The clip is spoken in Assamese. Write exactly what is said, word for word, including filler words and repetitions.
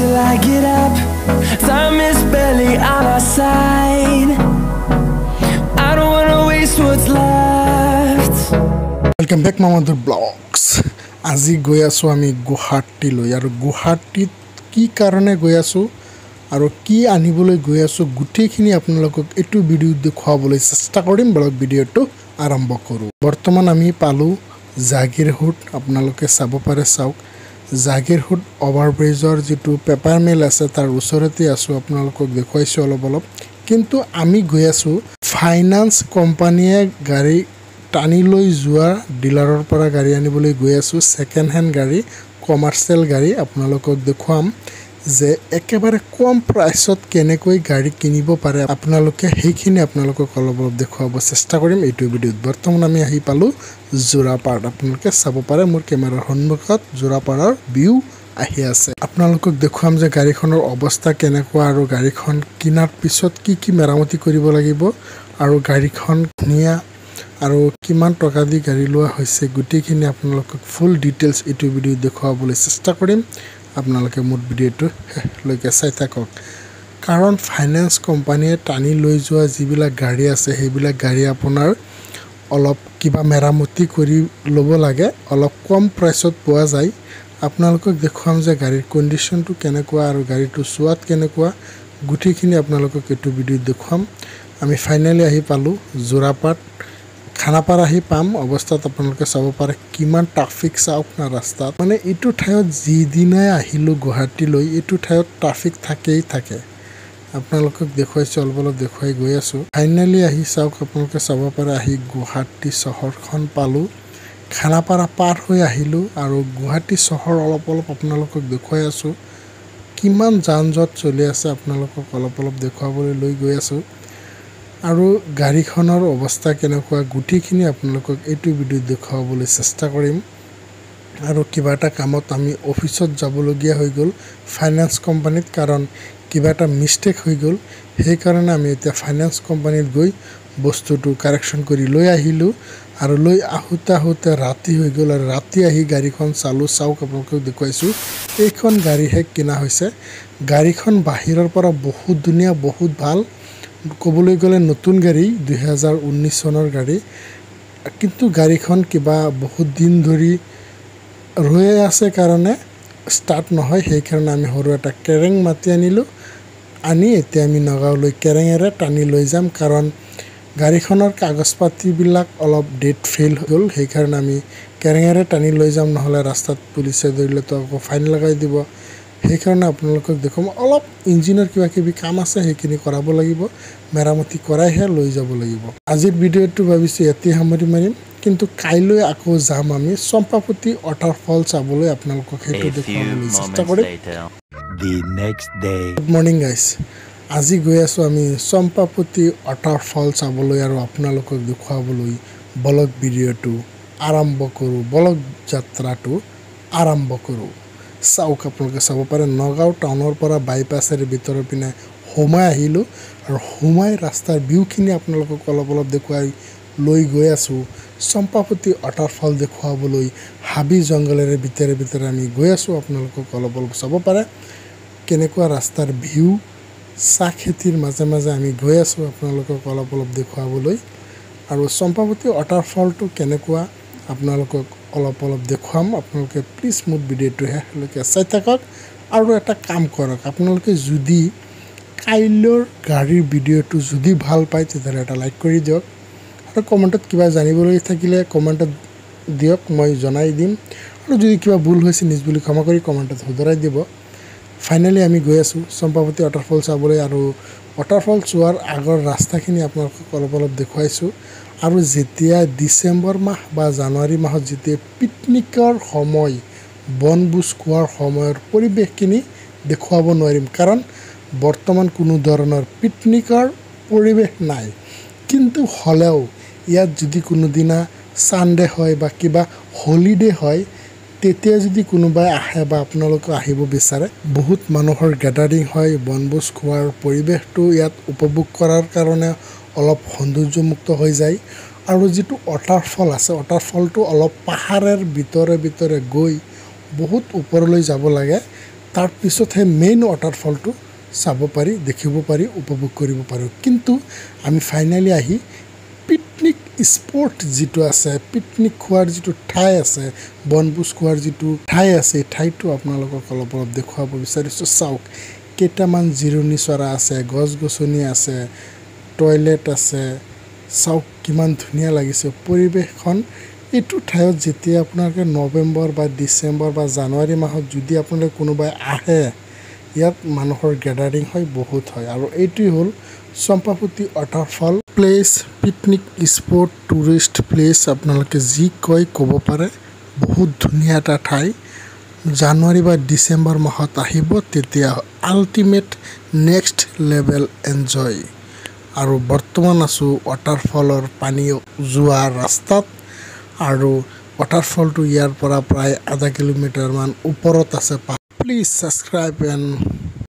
till I get up. Time is barely on our side. I don't wanna waste what's left. Welcome back Mamadou Vlogs. আজি গৈ আছো আমি গুৱাহাটীলৈ আৰু গুৱাহাটীত কি কাৰণে গৈ আছো আৰু কি আনিবলৈ গৈ আছো গুটেখিনি আপোনালোকক এটো ভিডিও দেখাবলৈ চেষ্টা কৰিম ব্লগ ভিডিওটো আৰম্ভ কৰো বৰ্তমান আমি পালো জাগিৰহুট আপোনালোকে চাব পাৰে চাওক জাগিৰহুট ওভাৰব্ৰিজৰ যেটো পেপাৰ মিল আছে তাৰ ওচৰতে আছো আপোনালোকক দেখাইছো অলপ অলপ কিন্তু আমি গৈ আছো ফাইনান্স কোম্পানীয়ে গাড়ী টানি লৈ যোৱা ডিলাৰৰ পৰা গাড়ী আনিবলৈ গৈ আছো সেকেন্ড হ্যান্ড গাড়ী কমাৰ্শিয়েল গাড়ী আপোনালোকক দেখুৱাম যে একেবাৰে কম প্ৰাইসত কেনেকৈ গাড়ী কিনিব পাৰে আপোনালোকে হেইখিনি আপোনালোকক অলপ অলপ দেখুৱাব চেষ্টা কৰিম এইটো ভিডিওত বৰ্তমান আমি আহি পালো জোৰাপাট আপোনালোকে চাব পাৰে মোৰ কেমেৰাৰ সন্মুখত জোৰাপাটৰ ভিউ আহি আছে আপোনালোকক দেখুৱাম যে গাড়ীখনৰ অৱস্থা কেনেকুৱা আৰু গাড়ীখন কিনাৰ পিছত কি কি মেৰামতি কৰিব লাগিব আৰু গাড়ীখন ধুনীয়া আৰু কিমান টকা দি গাড়ী লোৱা হৈছে গুটেখিনি আপোনালোকক ফুল ডিটেইলছ এইটো ভিডিও দেখুৱাবলৈ চেষ্টা কৰিম আপোনালোকে মোৰ ভিডিওটো লৈকে চাই থাকক কাৰণ ফাইনান্স কোম্পানীয়ে টানি লৈ যোৱা যিবিলাক গাড়ী আছে সেইবিলাক গাড়ী আপোনাৰ অলপ কিবা মেৰামতি কৰি ল'ব লাগে অলপ কম প্ৰাইসত পোৱা যায় আপোনালোকক দেখুৱাম যে গাড়ীৰ কন্ডিশনটো কেনেকুৱা আৰু গাড়ীটো চোৱাত কেনেকুৱা গুটেখিনি আপোনালোকক এইটো ভিডিও দেখুৱাম আমি ফাইনালি আহি পালো জোৰাপাট খানাপাৰা আহি পাম অৱস্থাত আপোনালোকে চাব পাৰে কিমান ট্ৰাফিক চাওক না ৰাস্তাত মানে এইটো ঠাইত যি দিনাই আহিলো গুৱাহাটীলৈ এইটো ঠাইত ট্ৰাফিক থাকেই থাকে আপোনালোকক দেখুৱাইছো অলপ অলপ দেখুৱাই গৈ আছো ফাইনালি আহি চাওক আপোনালোকে চাব পাৰে আহি গুৱাহাটী চহৰখন পালো খানাপাৰা পাৰ হৈ আহিলো আৰু গুৱাহাটী চহৰ অলপ অলপ আপোনালোকক দেখুৱাই আছো কিমান যানজট চলি আছে আপোনালোকক অলপ অলপ দেখুৱাবলৈ লৈ গৈ আছো আৰু গাড়ীখনৰ অৱস্থা কেনেকুৱা গুটেখিনি আপোনালোকক এইটো ভিডিও দেখাবলৈ চেষ্টা কৰিম আৰু কিবা এটা কামত আমি অফিসত যাবলগীয়া হৈ গল ফাইনান্স কোম্পানীত কাৰণ কিবা এটা মিস্টেক হৈ গল সেই কাৰণে আমি এতিয়া ফাইনান্স কোম্পানীত গৈ বস্তুটো কাৰেকচন কৰি লৈ আহিলো আৰু লৈ আহুতা আহুতে ৰাতি হৈ গল আৰু ৰাতি আহি গাড়ীখন চালু চাওক আপোনালোকক দেখুৱাইছো এইখন গাড়ীহে কিনা হৈছে গাড়ীখন বাহিৰৰ পৰা বহুত ধুনীয়া বহুত ভাল কবলৈ গলে নতুন গাড়ী দুই হাজাৰ ঊনৈশ চনৰ গাড়ী কিন্তু গাড়ীখন কিবা বহুত দিন ধৰি ৰৈ আছে কাৰণে ষ্টাৰ্ট নহয় সেই কাৰণে আমি হৰু এটা কেৰেং মাতি আনিলো আনি এতিয়া আমি নগাঁৱলৈ কেৰেঙেৰে টানি লৈ যাম কাৰণ গাড়ীখনৰ কাগজ পাতি বিলাক অলপ ডেট ফেল হ'ল সেই কাৰণে আমি কেৰেঙেৰে টানি লৈ যাম নহলে ৰাস্তাত পুলিচে ধৰিলে তো আকৌ ফাইন লগাই দিব সেই কাৰণে আপোনালোকক দেখুৱাম অলপ ইঞ্জিনৰ কিবা কিবি কাম আছে সেইখিনি কৰাব লাগিব মেৰামতি কৰাইহে লৈ যাব লাগিব আজিৰ ভিডিওটো ভাবিছো এতি সামৰি মাৰিম কিন্তু কাইলৈ আকৌ যাম আমি চম্পাপতি ওৱাটাৰফল চাবলৈ আপোনালোকক হেতু দেখাবলৈ চেষ্টা কৰিম The next day. Good morning guys. আজি গৈ আছো আমি চম্পাপতি ওৱাটাৰফল চাবলৈ আৰু আপোনালোকক দেখুৱাবলৈ ব্লগ ভিডিওটো আৰম্ভ কৰো ব্লগ যাত্ৰাটো আৰম্ভ কৰো চাওক আপোনালোকে চাব পাৰে নগাঁও টাউনৰ পৰা বাইপাছৰ ভিতৰ পিনে হোমাই আহিলো আৰু হোমাই ৰাস্তাৰ ভিউখিনি আপোনালোকক অলপ অলপ দেখুৱাই লৈ গৈ আছো চম্পাপতি ওৱাটাৰফল দেখুৱাবলৈ হাবি জংগলেৰে ভিতৰে ভিতৰে আমি গৈ আছো আপোনালোকক অলপ অলপ চাব পাৰে কেনেকুৱা ৰাস্তাৰ ভিউ চাহ খেতিৰ মাজে মাজে আমি গৈ আছো আপোনালোকক অলপ অলপ দেখুৱাবলৈ আৰু চম্পাপতি ওৱাটাৰফলটো কেনেকুৱা আপোনালোকক অলপ অলপ দেখুৱাম আপোনালোকে প্লিজ মোৰ ভিডিওটো হেলৈকে চাই থাকক আৰু এটা কাম কৰক আপোনালোকে যদি কাইলৰ গাড়ীৰ ভিডিওটো যদি ভাল পায় তেতিয়াহ'লে এটা লাইক কৰি দিয়ক আৰু কমেন্টত কিবা জানিবলৈ থাকিলে কমেন্টত দিয়ক মই জনাই দিম আৰু যদি কিবা ভুল হৈছে নিজ বুলি ক্ষমা কৰি কমেন্টত শুধৰাই দিব ফাইনালি আমি গৈ আছো চম্পাপতি ওৱাটাৰফল চাবলৈ আৰু ওৱাটাৰফল চোৱাৰ আগৰ ৰাস্তাখিনি আপোনালোকক অলপ অলপ দেখুৱাইছো আৰু যেতিয়া ডিসেম্বৰ মাহ বা জানুৱাৰী মাহত যেতিয়া পিকনিকৰ সময় বনভোজ খোৱাৰ সময়ৰ পৰিবেশখিনি দেখুৱাব নোৱাৰিম কাৰণ বৰ্তমান কোনো ধৰণৰ পিকনিকৰ পৰিবেশ নাই কিন্তু হলেও ইয়াত যদি কোনো দিনা সানডে হয় বা কিবা হলিডে হয় তেতিয়া যদি কোনোবাই আহে বা আপোনালোক আহিব বিচাৰে বহুত মানুহৰ গ্যাদাৰিং হয় বনভোজ খোৱাৰ পৰিবেশটো ইয়াত উপভোগ কৰাৰ কাৰণে অলপ সৌন্দৰ্যমুক্ত হৈ যায় আৰু যেটো ওৱাটাৰফল আছে ওৱাটাৰফলটো অলপ পাহাৰৰ ভিতৰে ভিতৰে গৈ বহুত ওপৰলৈ যাব লাগে তাৰপিছতহে মেইন ৱাটাৰফলটো চাব পাৰি দেখিব পাৰি উপভোগ কৰিব পাৰোঁ কিন্তু আমি ফাইনেলি আহি পিকনিক স্পট যিটো আছে পিকনিক খোৱাৰ যিটো ঠাই আছে বনভোজ খোৱাৰ যিটো ঠাই আছে ঠাইটো আপোনালোকক অলপ অলপ দেখুৱাব বিচাৰিছোঁ চাওক কেইটামান জিৰণি চৰা আছে গছ গছনি আছে টয়লেট আছে চাওক কিমান ধুনীয়া লাগিছে পৰিৱেশখন এইটো ঠাইত যেতিয়া আপোনালোকে নৱেম্বৰ বা ডিচেম্বৰ বা জানুৱাৰী মাহত যদি আপোনালোকে কোনোবাই আহে ইয়াত মানুহৰ গেদাৰিং হয় বহুত হয় আৰু এইটোই হ'ল Champawati waterfall place picnic spot tourist place আপোনালোকে যি কয় ক'ব পাৰে বহুত ধুনীয়া এটা ঠাই জানুৱাৰী বা ডিচেম্বৰ মাহত আহিব তেতিয়া আল্টিমেট নেক্সট লেভেল এনজয় আৰু বৰ্তমান আছোঁ ৱাটাৰফলৰ পানী যোৱা ৰাস্তাত আৰু ৱাটাৰফলটো ইয়াৰ পৰা প্ৰায় আধা কিলোমিটাৰমান ওপৰত আছে প্লিজ ছাবস্ক্ৰাইব এণ্ড